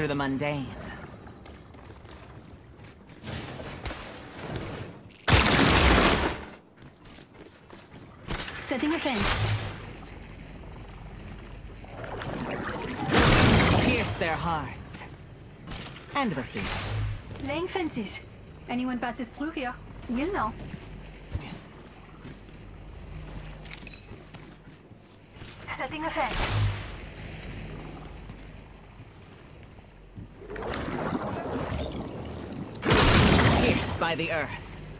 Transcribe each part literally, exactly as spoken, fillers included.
through the mundane. Setting a fence. Pierce their hearts. And their feet. Laying fences. Anyone passes through here, you'll know. Setting a fence. Pierced by the earth.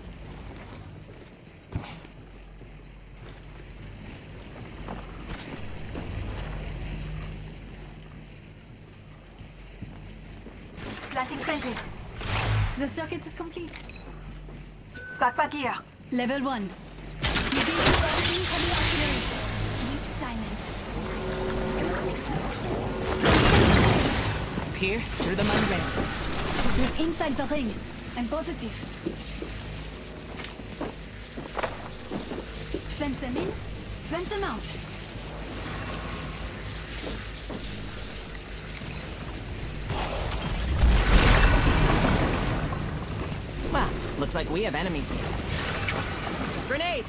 Planting fences. The circuit is complete. Backpack here. Level one. Using heavy artillery. Sweet silence. Pierce through the mundane. We're inside the ring. I'm positive. Fence them in. Fence them out. Well, looks like we have enemies here. Grenade!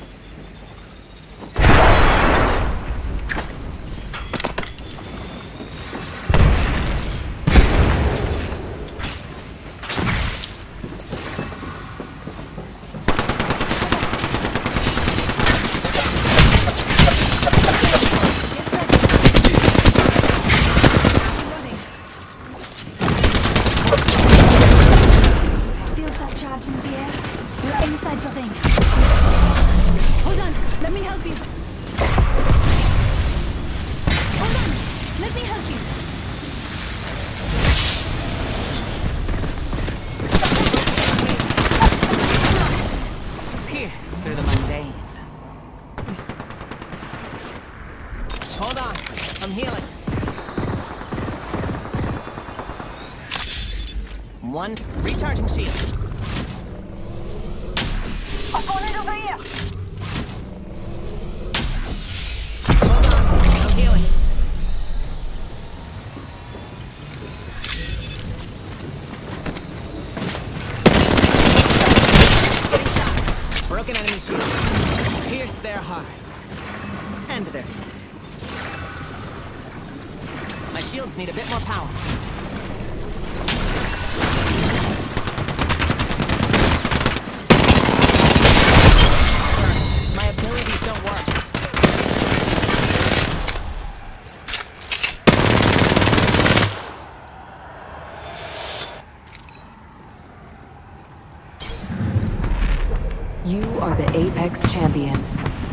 Feels that charge in the air. We're inside the ring. Hold on, let me help you. Hold on, let me help you. Pierce through the mundane. Hold on, I'm healing. One recharging shield. Opponent over here. Hold on, I'm healing. Getting shot. Broken enemy shield. Pierce their hearts. And their feet. My shields need a bit more power. My abilities don't work. You are the Apex Champions.